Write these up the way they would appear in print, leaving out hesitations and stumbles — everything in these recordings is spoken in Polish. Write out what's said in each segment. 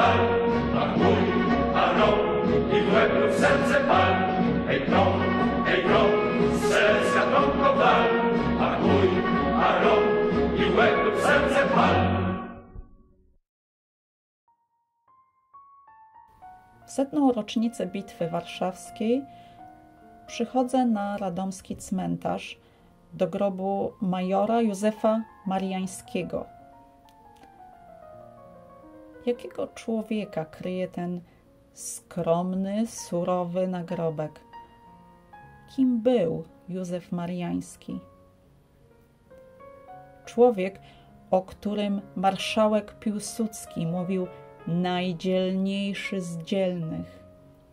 dal, a mój, a rąk i w łeb lub serce pal. Hej krąg, strzelecka trąbko w dal, a mój, a rąk i w łeb lub serce pal. W 100. rocznicę Bitwy Warszawskiej przychodzę na radomski cmentarz do grobu majora Józefa Mariańskiego. Jakiego człowieka kryje ten skromny, surowy nagrobek? Kim był Józef Mariański? Człowiek, o którym marszałek Piłsudski mówił: najdzielniejszy z dzielnych.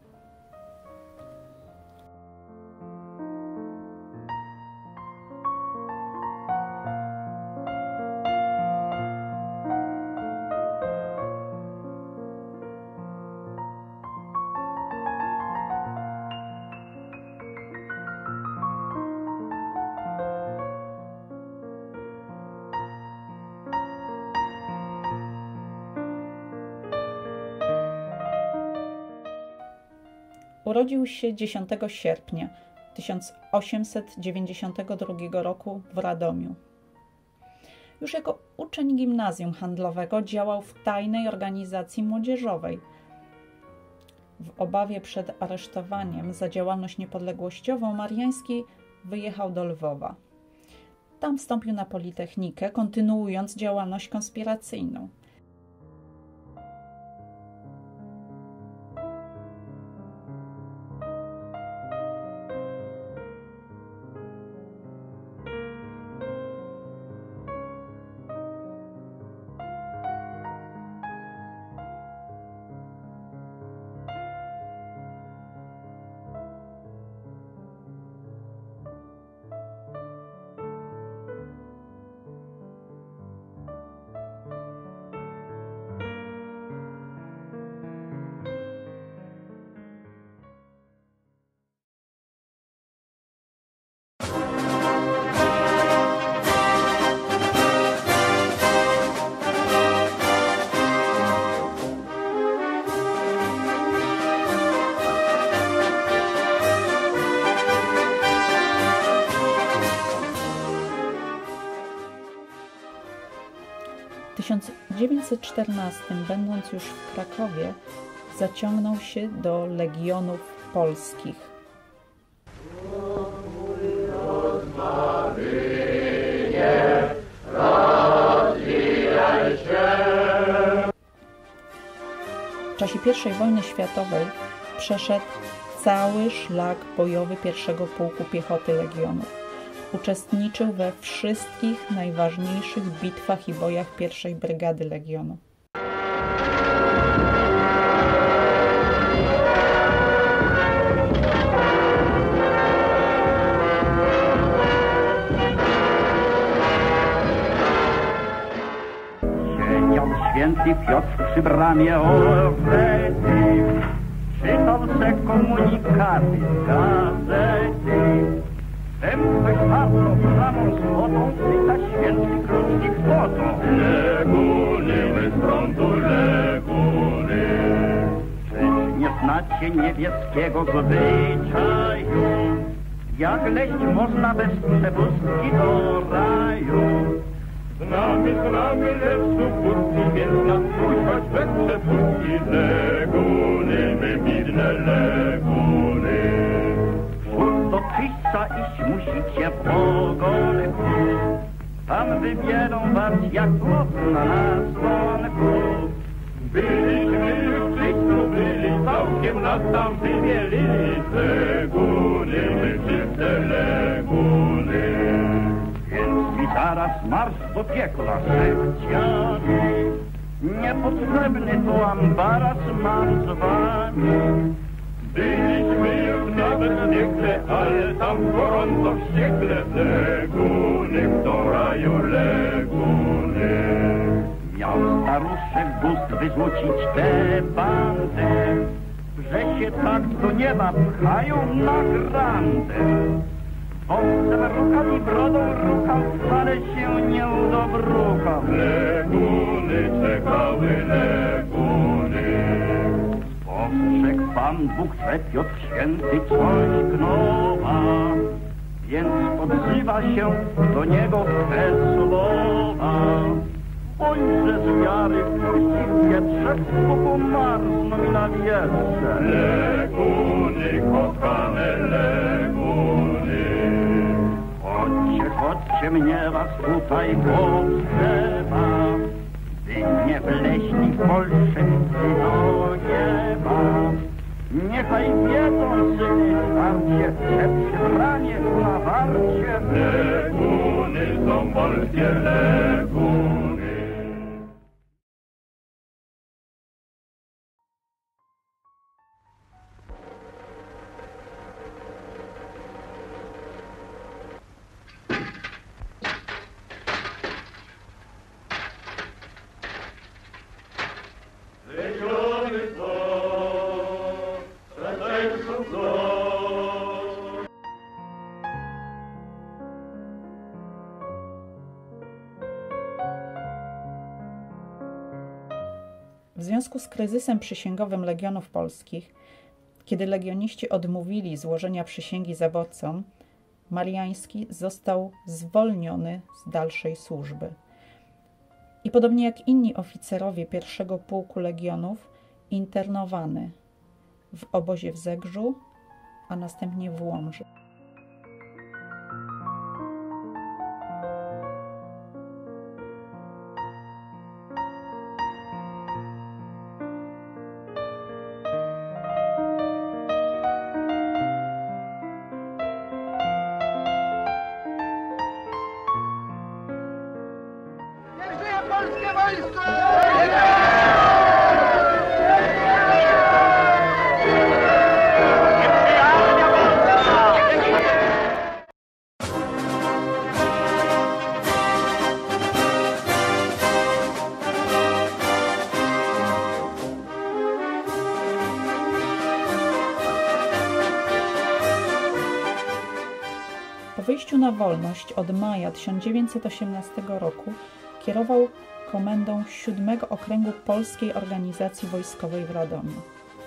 Urodził się 10 sierpnia 1892 roku w Radomiu. Już jako uczeń gimnazjum handlowego działał w tajnej organizacji młodzieżowej. W obawie przed aresztowaniem za działalność niepodległościową Mariański wyjechał do Lwowa. Tam wstąpił na Politechnikę, kontynuując działalność konspiracyjną. W 1914, będąc już w Krakowie, zaciągnął się do Legionów Polskich. W czasie I wojny światowej przeszedł cały szlak bojowy I Pułku Piechoty Legionów. Uczestniczył we wszystkich najważniejszych bitwach i bojach I Brygady Legionu. Siedział święty Piotr przy bramie Orlety, czytał se komunikaty z gazety. Wtem ktoś bardzo bramą złotą pyta święty krótki kto to? Leguny, my z frontu leguny. Czyż nie znacie niebieskiego zwyczaju? Jak leść można bez przewózki do raju? Znamy, lecz tu pustki, więc nas pójdź, choć bez przepustki. Leguny, my bidne leguny. Do czyśca iść musicie w ogolku, tam wybierą was jak głodna na dzwonku. Byliśmy już w czyścu, byli całkiem nas tam wymielili. Leguny, my czyste leguny. Więc i zaraz marsz do piekla szepciami, niepotrzebny tu ambaras mam z wami. Byliśmy już nawet nie chce, ale tam gorąco wściekle. Leguny, w raju leguny. Miał staruszek gust wyrzucić tę bandę, że się tak do nieba pchają na grandę. Wąsem rukał i brodą rukał, wcale się nie udobruchał. Leguny czekały leguny. Pan Bóg swe Piotr Święty coś gnowa, więc odzywa się do niego te słowa. Ojże z wiary puścił wietrze, bo pomarzną mi na wietrze. Leguny, kochane leguny. Chodźcie, chodźcie, mnie was tutaj potrzeba, by nie wleśli bolszewicy do nieba. Niechaj wiedzą syny starcie, że przybranie na warcie. Leguny są polskie leguny. W związku z kryzysem przysięgowym Legionów Polskich, kiedy legioniści odmówili złożenia przysięgi zabójcom, Mariański został zwolniony z dalszej służby. I podobnie jak inni oficerowie pierwszego pułku Legionów, internowany w obozie w Zegrzu, a następnie w Łomży. Polskie wojsko! Po wyjściu na wolność od maja 1918 roku kierował komendą 7 Okręgu Polskiej Organizacji Wojskowej w Radomiu.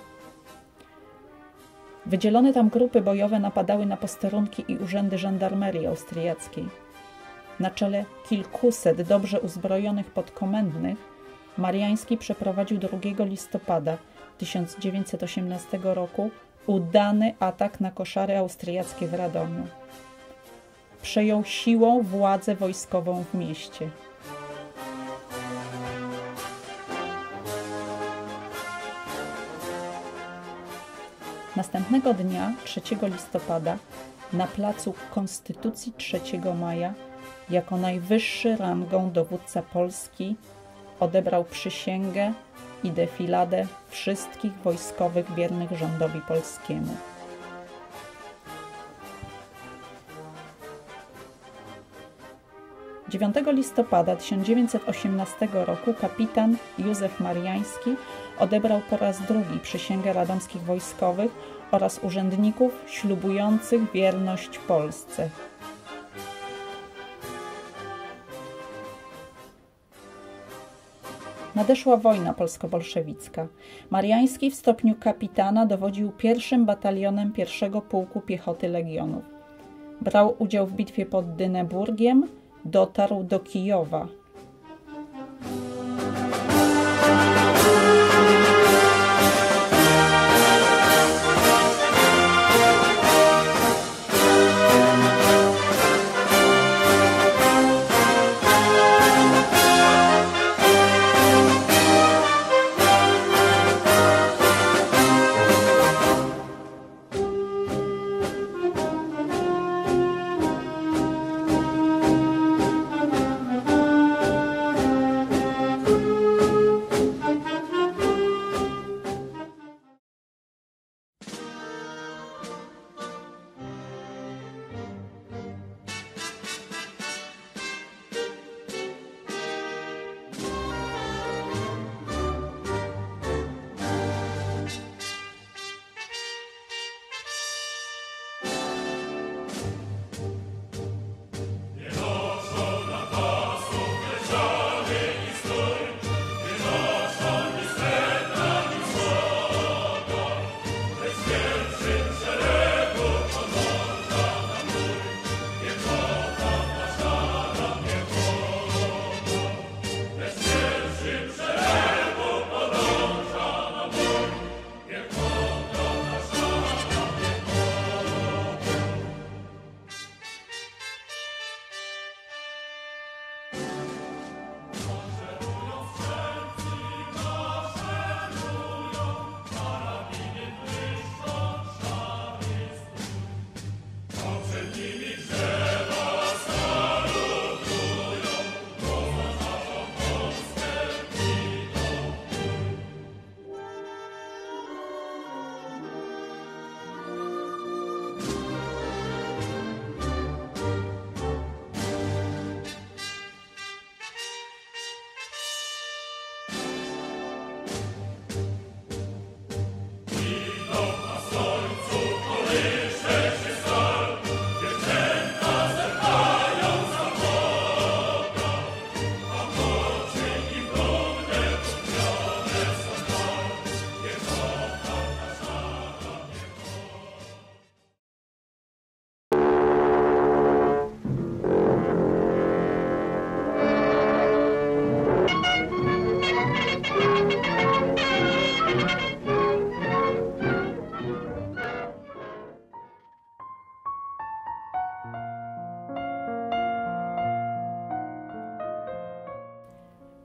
Wydzielone tam grupy bojowe napadały na posterunki i urzędy żandarmerii austriackiej. Na czele kilkuset dobrze uzbrojonych podkomendnych Mariański przeprowadził 2 listopada 1918 roku udany atak na koszary austriackie w Radomiu. Przejął siłą władzę wojskową w mieście. Następnego dnia, 3 listopada, na placu Konstytucji 3 maja, jako najwyższy rangą dowódca Polski, odebrał przysięgę i defiladę wszystkich wojskowych wiernych rządowi polskiemu. Dziewiątego listopada 1918 roku kapitan Józef Mariański odebrał po raz drugi przysięgę radomskich wojskowych oraz urzędników ślubujących wierność Polsce. Nadeszła wojna polsko-bolszewicka. Mariański w stopniu kapitana dowodził 1. batalionem 1. Pułku Piechoty Legionów. Brał udział w bitwie pod Dyneburgiem, dotarł do Kijowa.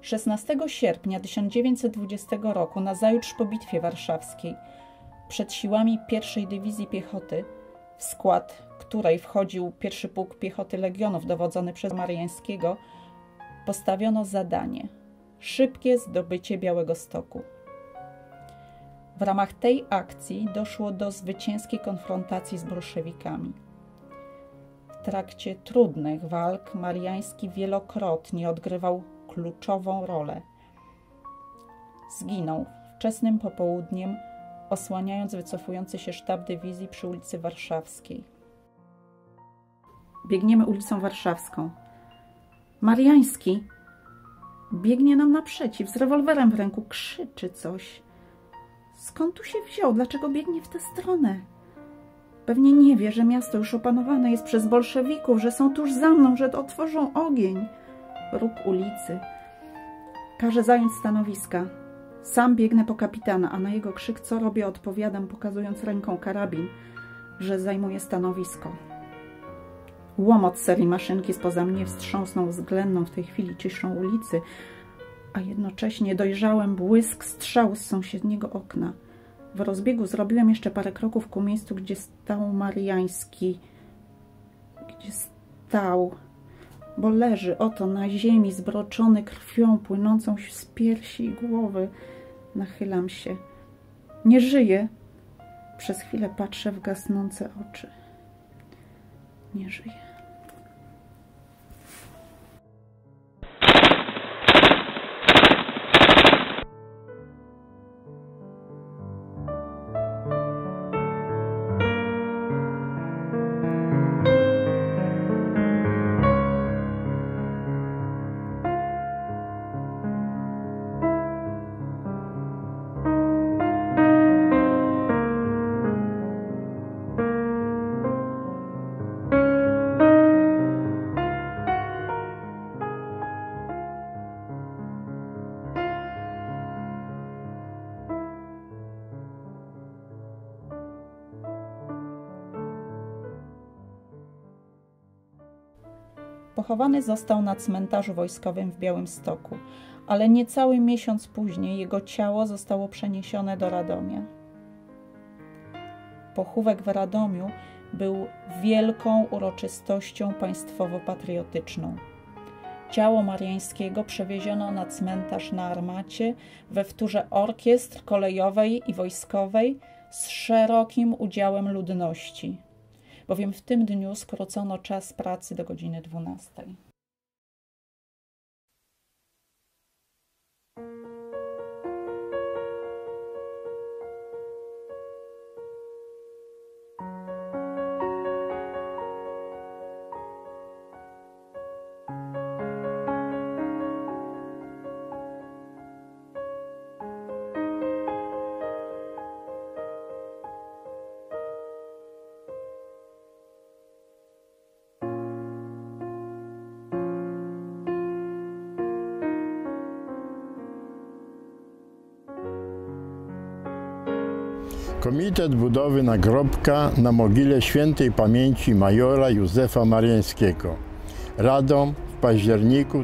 16 sierpnia 1920 roku, nazajutrz po Bitwie Warszawskiej, przed siłami I Dywizji Piechoty, w skład której wchodził I Pułk Piechoty Legionów dowodzony przez Mariańskiego, postawiono zadanie – szybkie zdobycie Białegostoku. W ramach tej akcji doszło do zwycięskiej konfrontacji z bolszewikami. W trakcie trudnych walk Mariański wielokrotnie odgrywał kluczową rolę. Zginął wczesnym popołudniem, osłaniając wycofujący się sztab dywizji przy ulicy Warszawskiej. Biegniemy ulicą Warszawską. Mariański biegnie nam naprzeciw, z rewolwerem w ręku, krzyczy coś. Skąd tu się wziął? Dlaczego biegnie w tę stronę? Pewnie nie wie, że miasto już opanowane jest przez bolszewików, że są tuż za mną, że otworzą ogień. Róg ulicy. Każe zająć stanowiska. Sam biegnę po kapitana, a na jego krzyk co robię, odpowiadam, pokazując ręką karabin, że zajmuję stanowisko. Łomot serii maszynki spoza mnie wstrząsnął względną w tej chwili ciszą ulicy, a jednocześnie dojrzałem błysk strzału z sąsiedniego okna. W rozbiegu zrobiłem jeszcze parę kroków ku miejscu, gdzie stał Mariański. Gdzie stał, bo leży oto na ziemi, zbroczony krwią płynącą z piersi i głowy. Nachylam się. Nie żyje. Przez chwilę patrzę w gasnące oczy. Nie żyje. Pochowany został na cmentarzu wojskowym w Białymstoku, ale niecały miesiąc później jego ciało zostało przeniesione do Radomia. Pochówek w Radomiu był wielką uroczystością państwowo-patriotyczną. Ciało Mariańskiego przewieziono na cmentarz na Armacie we wtórze orkiestr kolejowej i wojskowej z szerokim udziałem ludności, bowiem w tym dniu skrócono czas pracy do godziny 12. Komitet budowy nagrobka na mogile świętej pamięci majora Józefa Mariańskiego. Radom w październiku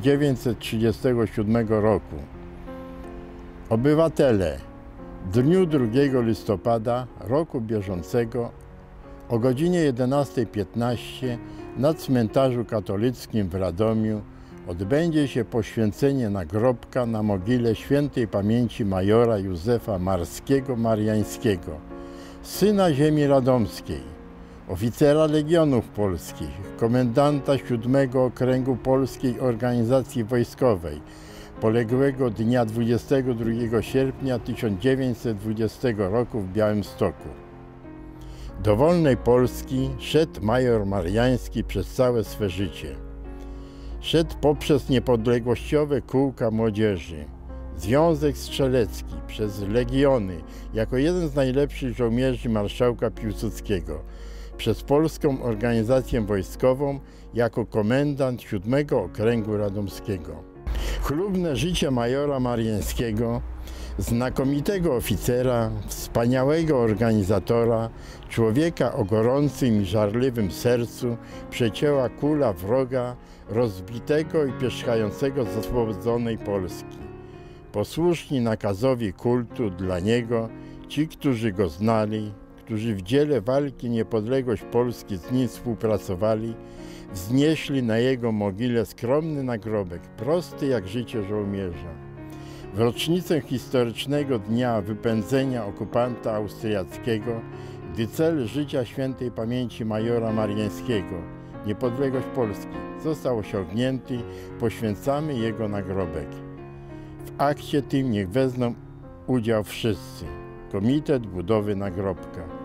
1937 roku. Obywatele, w dniu 2 listopada roku bieżącego o godzinie 11:15 na cmentarzu katolickim w Radomiu odbędzie się poświęcenie nagrobka na mogile świętej pamięci majora Józefa Marskiego Mariańskiego, syna ziemi radomskiej, oficera Legionów Polskich, komendanta 7 Okręgu Polskiej Organizacji Wojskowej, poległego dnia 22 sierpnia 1920 roku w Białymstoku. Do wolnej Polski szedł major Mariański przez całe swe życie. Szedł poprzez niepodległościowe kółka młodzieży, Związek Strzelecki, przez Legiony, jako jeden z najlepszych żołnierzy marszałka Piłsudskiego, przez Polską Organizację Wojskową, jako komendant 7 Okręgu Radomskiego. Chlubne życie majora Mariańskiego Znakomitego oficera, wspaniałego organizatora, człowieka o gorącym i żarliwym sercu przecięła kula wroga rozbitego i pierzchającego z oswobodzonej Polski. Posłuszni nakazowi kultu dla niego, ci, którzy go znali, którzy w dziele walki niepodległość Polski z nim współpracowali, wznieśli na jego mogile skromny nagrobek, prosty jak życie żołnierza. W rocznicę historycznego dnia wypędzenia okupanta austriackiego, gdy cel życia świętej pamięci majora Mariańskiego, niepodległość Polski, został osiągnięty, poświęcamy jego nagrobek. W akcie tym niech wezmą udział wszyscy. Komitet Budowy Nagrobka.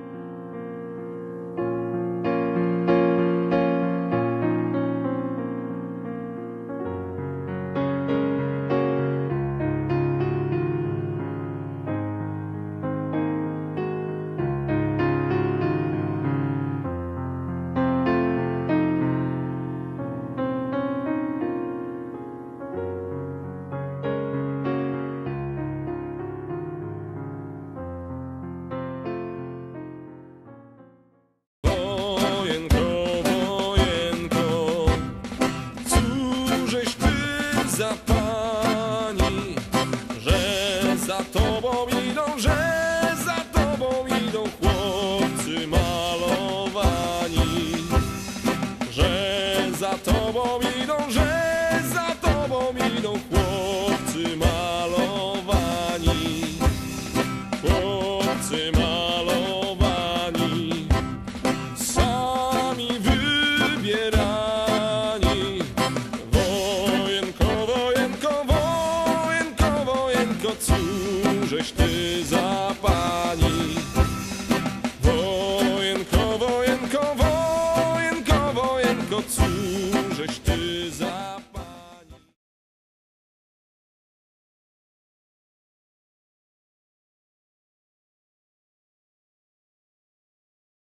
Za pani, że za tobą idą chłopcy malowani, że za tobą idą chłopcy malowani, chłopcy malowani, sami wybierani. Cóżeś ty za pani? Wojenko, cóżeś ty za